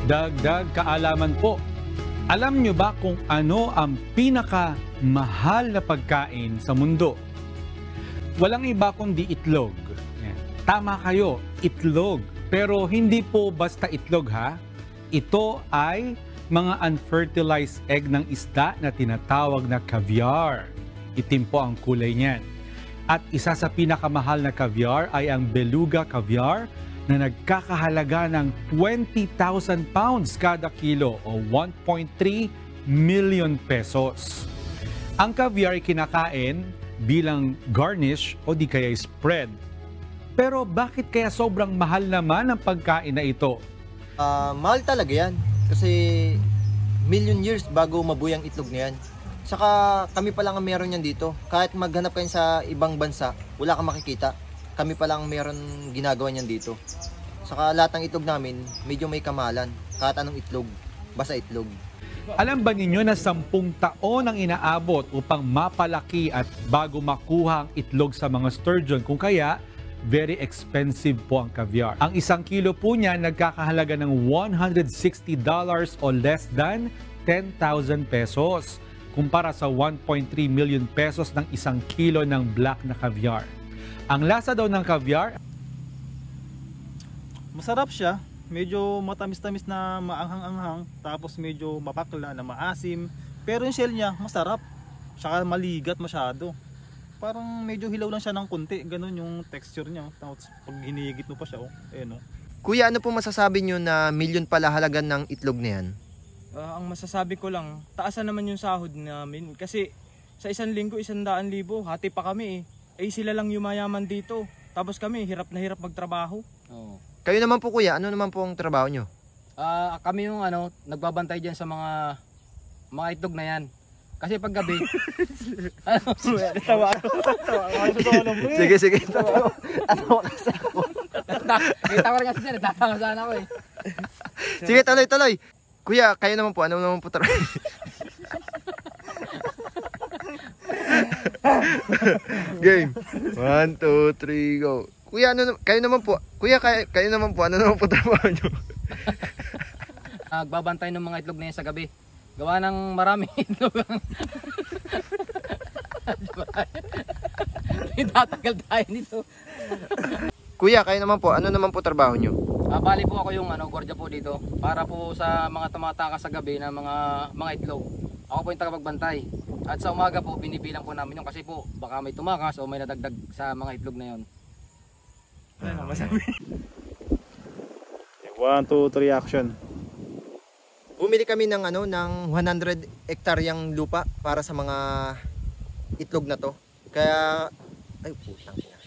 Dagdag kaalaman po. Alam nyo ba kung ano ang pinakamahal na pagkain sa mundo? Walang iba kundi itlog. Tama kayo, itlog. Pero hindi po basta itlog ha. Ito ay mga unfertilized egg ng isda na tinatawag na caviar. Itim po ang kulay niyan. At isa sa pinakamahal na caviar ay ang beluga caviar na nagkakahalaga ng 20,000 pounds kada kilo o 1.3 million pesos. Ang caviar ay kinakain bilang garnish o di kaya spread. Pero bakit kaya sobrang mahal naman ang pagkain na ito? Mahal talaga yan. Kasi million years bago mabuhay ang itlog na yan. Saka kami pa lang ang meron yan dito. Kahit maghanap kayo sa ibang bansa, wala kang makikita. Kami pa lang meron ginagawa niyan dito. Saka lahat ng itlog namin, medyo may kamahalan. Kahit anong itlog, basta itlog. Alam ba ninyo na 10 taon ang inaabot upang mapalaki at bago makuha ang itlog sa mga sturgeon? Kung kaya, very expensive po ang caviar. Ang 1 kilo po niya nagkakahalaga ng $160 o less than 10,000 pesos. Kumpara sa 1.3 million pesos ng 1 kilo ng black na caviar. Ang lasa daw ng caviar, masarap siya. Medyo matamis-tamis na maanghang-anghang. Tapos medyo mapakla na maasim. Pero yung shell niya masarap. Saka maligat masyado. Parang medyo hilaw lang siya ng konti. Ganon yung texture niya. Tapos pag hinihigit mo pa siya. Kuya, ano po masasabi nyo na million pala halagan ng itlog na yan? Ang masasabi ko lang, taasan naman yung sahod namin. Kasi sa 1 linggo, 100,000. Hati pa kami sila lang yumayaman dito. Tapos kami, hirap na hirap magtrabaho. Oo. Kayo naman po kuya, ano naman po ang trabaho nyo? Kami yung nagbabantay diyan sa mga itlog na yan. Kasi pag gabi, Tawa. Sige. Ano kasi ako? kita ko rin kasi dyan, nagtatawa sana ako eh. Sige, tuloy. Kuya, kayo naman po, ano naman po trabaho? Game. 1, 2, 3, go. Kuya, kayo naman po, ano naman po trabaho nyo? Nagbabantay ng mga itlog na yan sa gabi. Gawa ng maraming itlog. Tatagal tayo nito. Kuya, kayo naman po, ano naman po trabaho nyo? Bali po ako yung gwardiya po dito para po sa mga tumataka sa gabi na mga itlog. Ako po yung tagapagbantay. At sa umaga po binibilang po namin yung kasi po baka may tumakas o may nadagdag sa mga itlog na yon. Ano masabi? 1, 2, 3 action. Bumili kami ng ng 100 hektaryang lupa para sa mga itlog na to. Kaya ay putang ina.